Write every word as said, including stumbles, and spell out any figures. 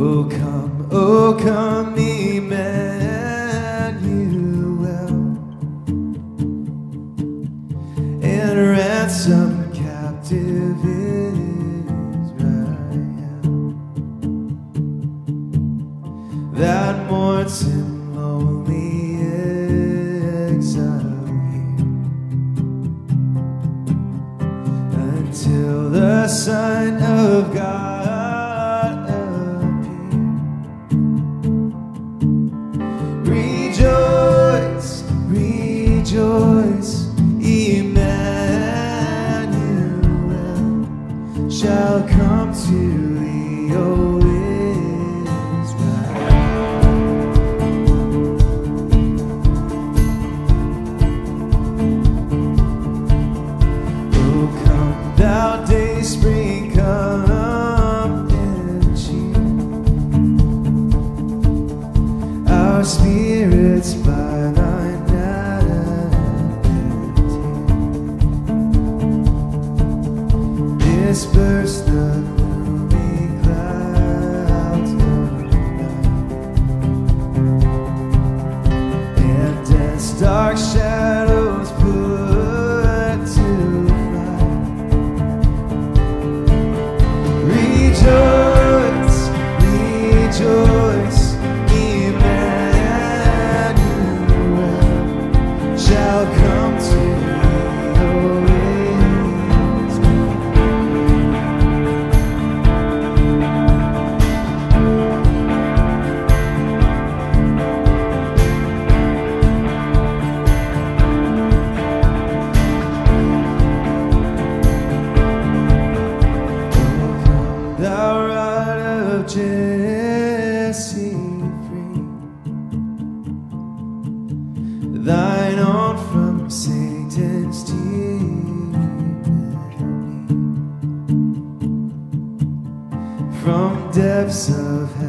Oh come, oh come, Emmanuel, and ransom captive Israel that mourns in lonely exile here, until the Son of God appear. Rejoice, rejoice, Emmanuel shall come to thee, O thou day spring, come and cheer our spirits by thy nativity. Disperse the gloomy clouds of night, and death's dark shadows put to rejoice, rejoice, Emmanuel shall come to thee, O thou rod of Jesse free, thine own from Satan's tyranny, from depths of